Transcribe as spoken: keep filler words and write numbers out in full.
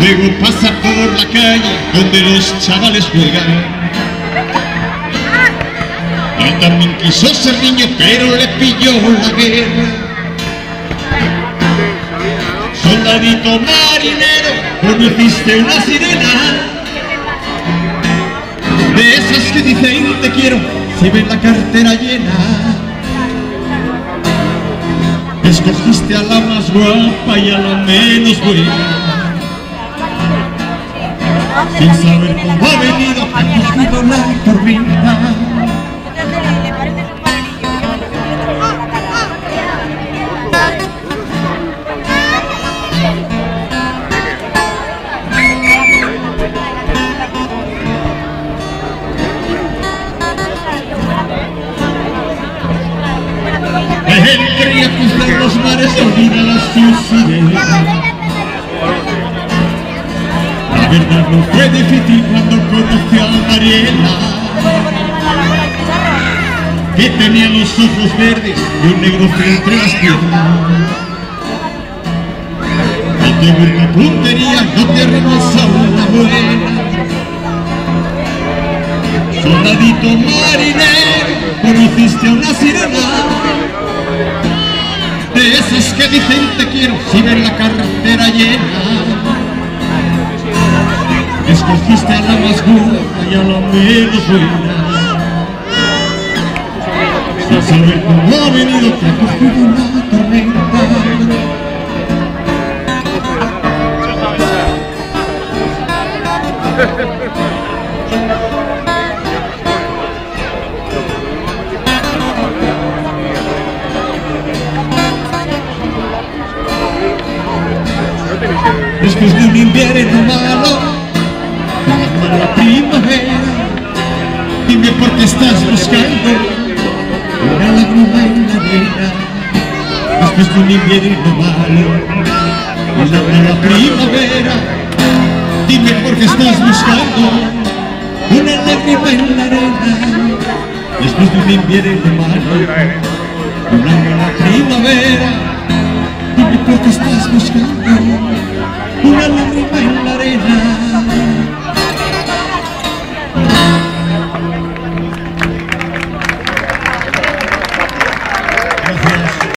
Luego pasa por la calle donde los chavales juegan. Él también quiso ser niño, pero le pilló la guerra. Soldadito marinero, conociste una sirena, de esas que dicen te quiero si ven la cartera llena. Escogiste a la más guapa y a la menos buena, sin saber cómo ha venido, ha cogido la tormenta. Él quería cruzar los mares y olvidar a su sirena. La verdad no fue difícil cuando conoció a Mariela, que tenía los ojos verdes y un negro frío entre las piernas. No te burla puntería, no te arrimes a una buena. Soldadito marinero, conociste a una sirena, de esas que dicen te quiero si ven la carretera llena. Escogiste a la más guapa y a la menos buena, sin saber cómo ha venido te ha cogido la tormenta. Después de un invierno malo, llegando la primavera, dime por qué estás buscando una lágrima en la arena. Después de un invierno malo, llegando la primavera, dime por qué estás buscando una lágrima en la arena. Después de un invierno malo, llegando la primavera, dime por qué estás buscando